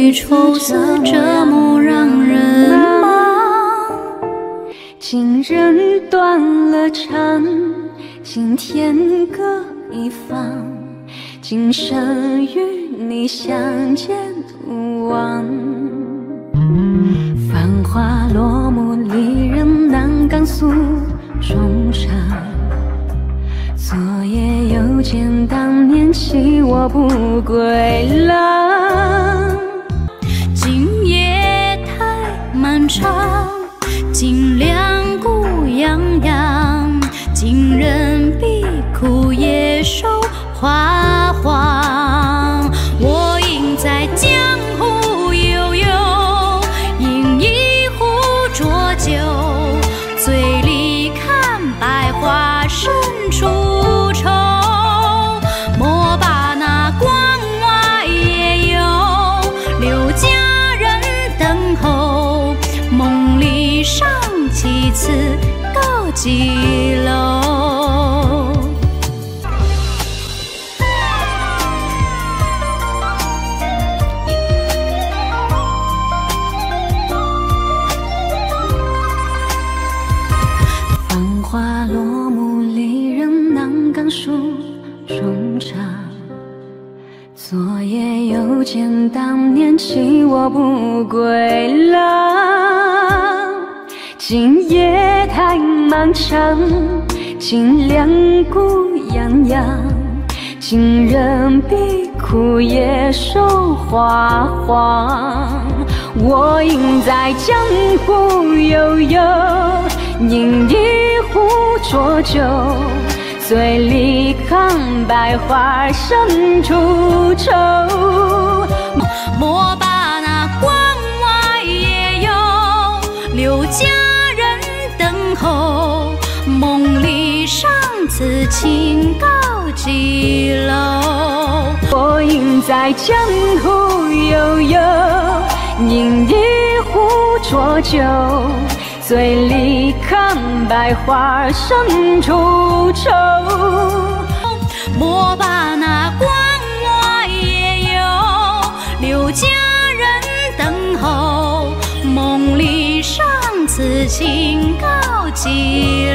与愁思折磨让人忙。 情人断了肠，今天各一方，今生与你相见无望。繁华落幕，离人南岗诉衷肠。昨夜又见当年弃我不归郎。 今夜太漫长，今两孤洋洋，今人必枯叶瘦花黄。我应在江湖悠悠，饮一壶浊酒，醉里看百花深处愁。莫把那关外夜游，留佳人等候。梦里上几次高几楼。 繁华落幕，离人南岗诉衷肠。昨夜又见当年弃我不归郎。今夜太漫长，今两孤洋洋，今人比枯叶瘦花黄。我应在江湖悠悠，饮一壶浊酒，醉里看百花深处愁。 莫把那关外夜游，留佳人等候。梦里上此情高几楼。 我应在江湖悠悠，饮一壶浊酒，醉里看百花深处愁。 莫把那关外夜游，留佳人等候。梦里上此情高几